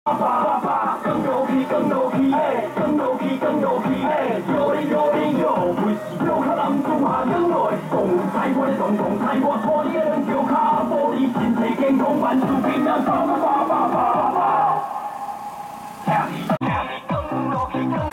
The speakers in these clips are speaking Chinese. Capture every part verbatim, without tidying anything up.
爸爸爸，更牛皮更牛皮，哎，更牛皮更牛皮，哎，有你有你有，为是有卡人做下两类，总裁我的总总裁我错你的人就卡，玻璃身体健康万事平安，爸爸爸爸爸爸。听你听你更牛皮更。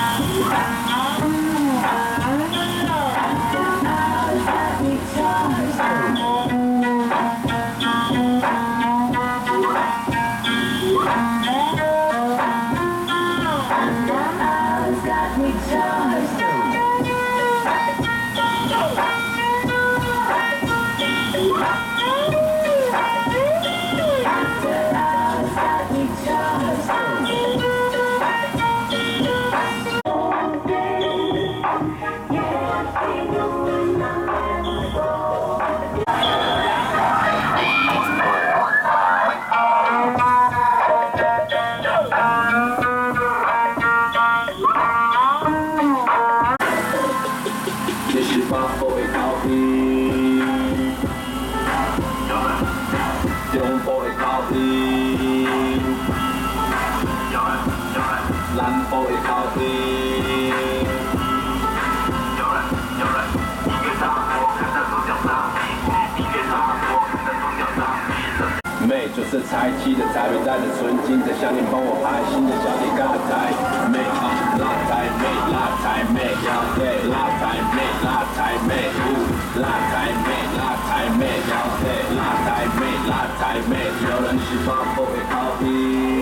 妹就是才气的才美，带着纯金的项链帮我拍新的小姐嘎仔妹啊，辣台妹，辣台妹，要对，辣台妹，辣台妹，呜，辣台妹，辣台妹，要对，辣台妹，辣台妹，有人是把我给靠低，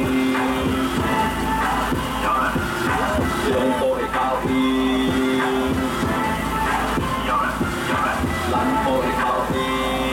有人我会靠低，蓝我会靠低。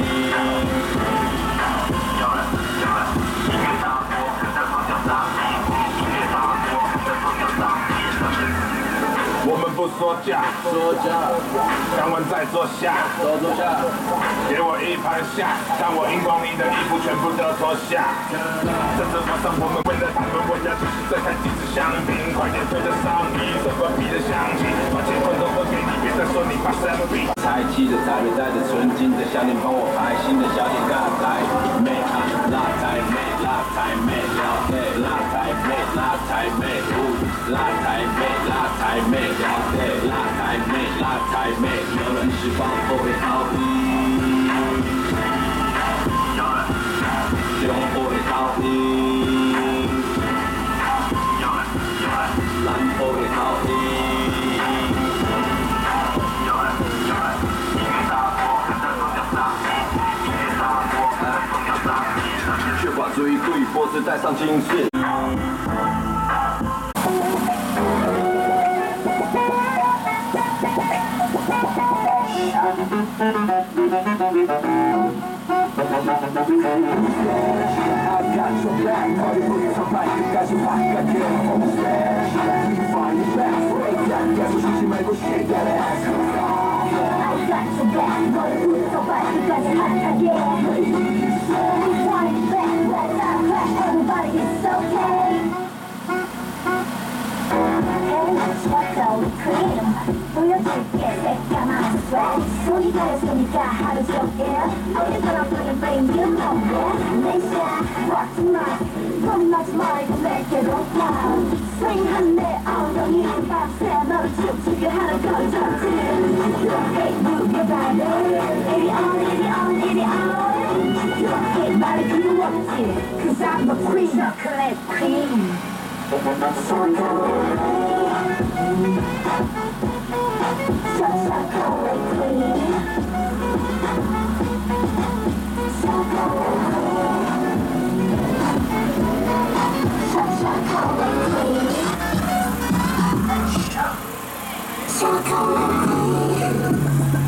我们不说价，说价，看完再坐下，坐坐下，给我一盘下，看我荧光你的衣服全部都脱下。在这晚上，我们为了他们，我要继续再开几支香槟，快点推着上衣，手关闭的响起，把钱统统都给你，别再说你怕生病。才气的才美，带着纯金的项链，帮我拍新的小姐嘎仔妹啊，辣台妹，辣台妹，要对，辣台妹，辣台妹，呜，辣台妹，辣台妹。要对，辣台妹，辣台妹，有人是帮我会逃避，用我会逃避，蓝我会逃避，音乐大国跟着宗教大戏，音乐大国跟着宗教大戏，血管追对，脖子带上金饰。I got your back, party with your back, you got your back, I get it from smash. You find your back, break that, guess what she might go shake that ass. I got your back, party with your back, you got your back, I get it. You find your back, let's not clap, everybody is okay. swatał cream 보여줄게 새까만 sweat 손이 가렸으니까 하루 종일 어디서나 보는 brain you know that 내 shot rock tonight 겁나지 말고 내게로 fly swing한 내 엉덩이 밤새 너를 춤추게 하는 건전지 Hey move your body 이리 on 이리 on 이리 on Hey 말이 필요 없지 Cause I'm the queen chocolate queen So go Chocolate queen So go Chocolate queen Chocolate queen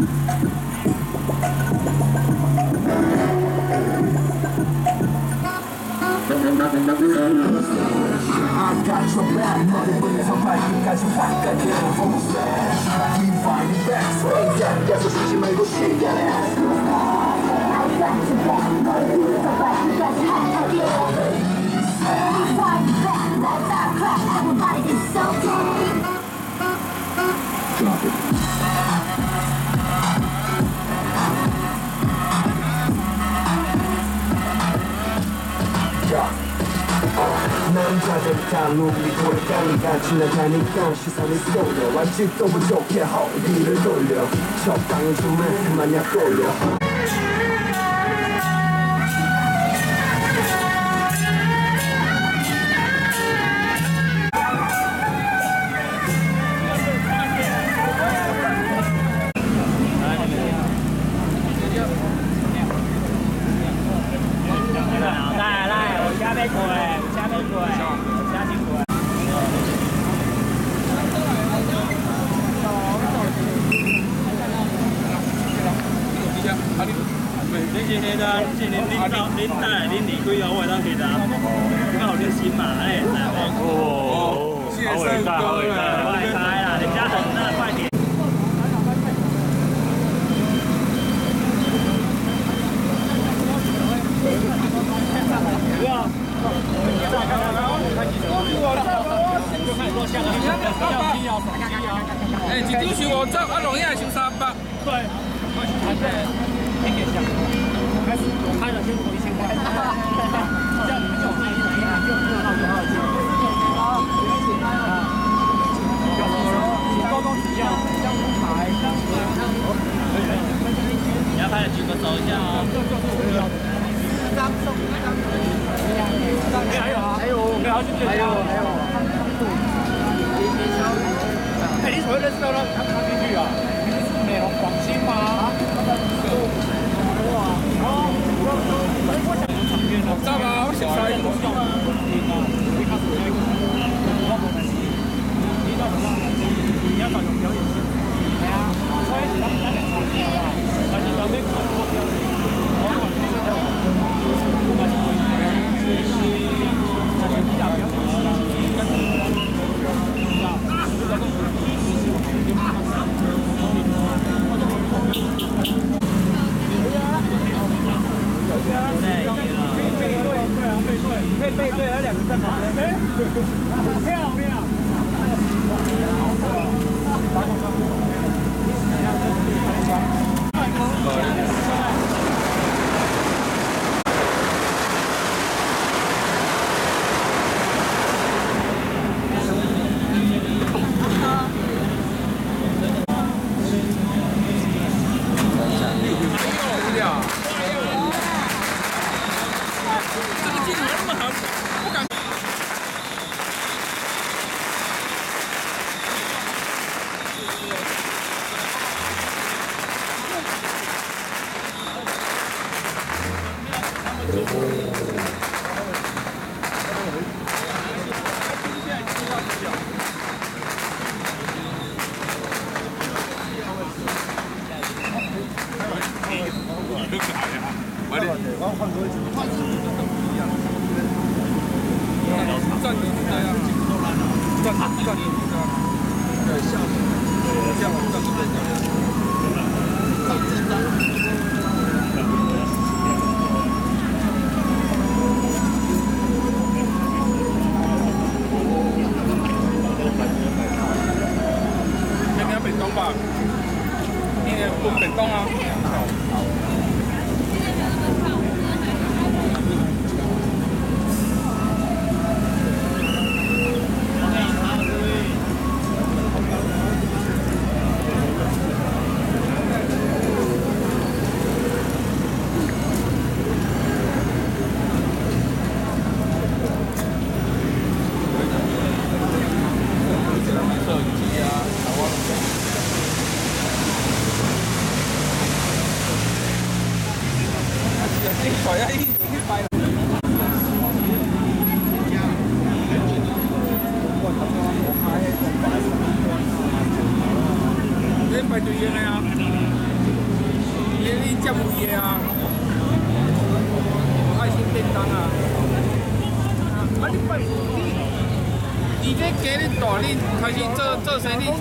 I got your back, mother, but it's alright, you got your back, I get it from the stash. We find it back, swing that, that's what she made, go shake that ass. I got your back, mother, but it's alright, you got your back, I get it. We find it back, let's not clap, everybody is okay. Drop it. 남자들 다 눈이 돌아가니까 지나가니까 시선이 쏠려 아직도 부족해 허리를 돌려 적당히 좀만 그만 약 돌려 你今天呢？今天恁到恁带来恁离开后，我当其他，刚好恁新马嘞，哦，好伟大，好伟大，快开啦！人家等那快点。不要。 哎，一张收五十，啊，龙眼收三百。 对。开始我开了先回先开，这样你们就可以一拿就热闹就好了。好，请高中指教，江湖牌，你要拍的举个手一下哦。张送一张，还有啊，还有，还有，还有，还有。哎，你怎么认识到他他进去啊？美容广新吗？ 知啦，我熟悉。 你要找有表演性，係啊，所以等等嚟拍片啊，但係有咩講我表演，我話你真係我話你背背对，还有两个在旁边，哎，漂亮。 排隊嘅啊，你啲汁冇嘢啊，愛心便當啊，啊你排你，你這家你大你開始做做生意。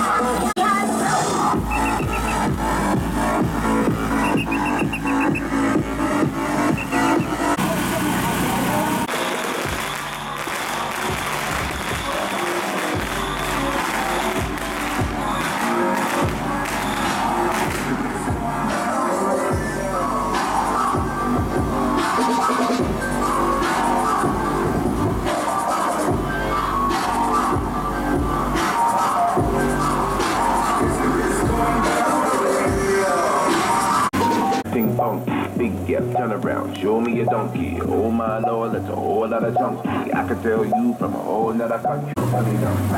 Big gap, turn around, show me a donkey. Oh my lord, that's a whole lot of junkie. I can tell you from a whole nother country. We got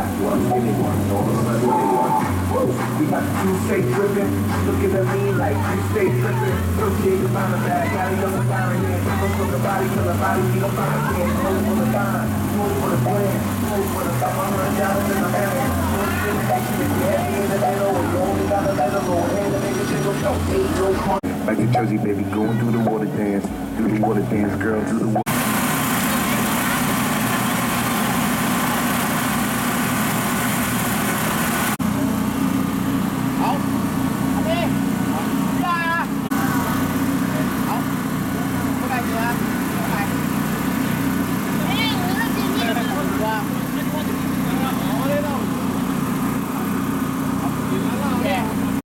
you stay tripping, looking at me like you stay tripping. First day you find a bad guy, you don't find it. Come from the body to the body, you don't find it. Move for the time, move for the plan, move for the top, I'm running down in the hand. Move for the action, if you're happy in the middle, you only gotta let them go ahead and make a single show. Ain't no corner. Like the Jersey baby, going through the water dance, do the water dance, girl, do the water.